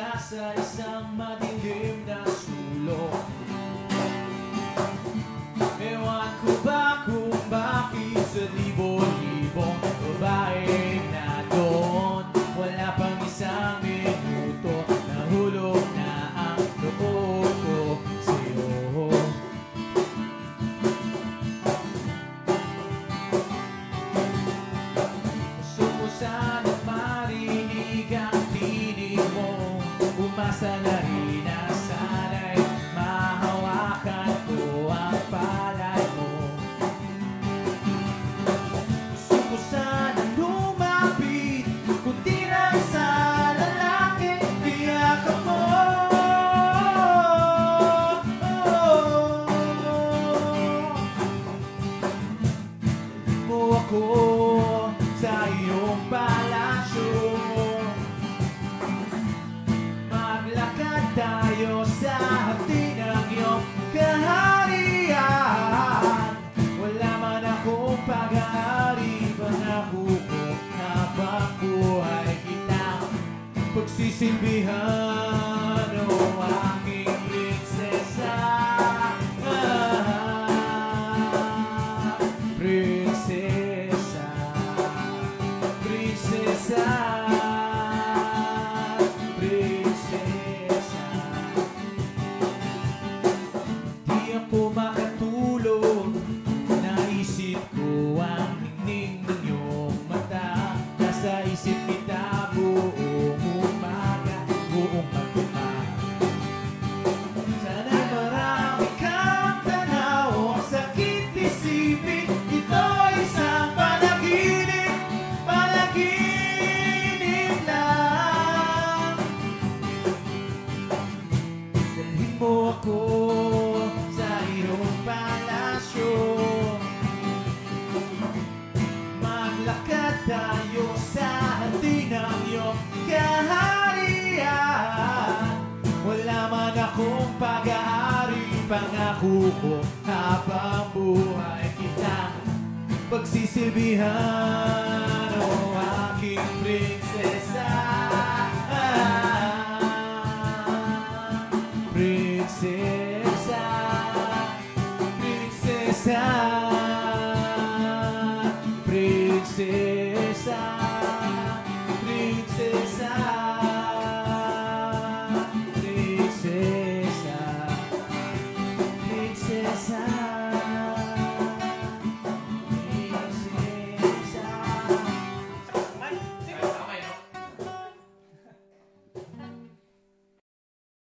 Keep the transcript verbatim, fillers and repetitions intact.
mula sa isang madilim na sulok. Ewan ko ba kung bakit sa libo-libong babae na doon, wala pang isang minuto, nahulog na ang loob ko sa'yo. Gusto ko sanang marinig ang tinig mo, umasa na rin na sana'y mahawakan ko ang palad mo. Gusto ko sanang lumapit, kundi lang sa lalaki, iyak mo. Dalhin mo ako sa iyong palasyo, maglakad tayo sa hati ng iyong kaharian. Wala man akong pag-aari, pangako ko habang buhay kitang pagsisilbihan, o aking prinsesa. Ah, prinsesa, prinsesa, prinsesa. Di ako makatulog, naisip ko ang ningning ng iyong mata. Nasa isip kita buong umaga, buong pagkuma. Sana'y marami kang tanaw, ang sakit isipin, ito'y isang panaginip, panaginip lang. Dalhin mo ako sa iyong palasyo, maglakad tayo sa hati ng iyong kaharian. Wala man akong pag-aari, pangako ko habang buhay kitang pagsisilbihan, o aking prinsesa.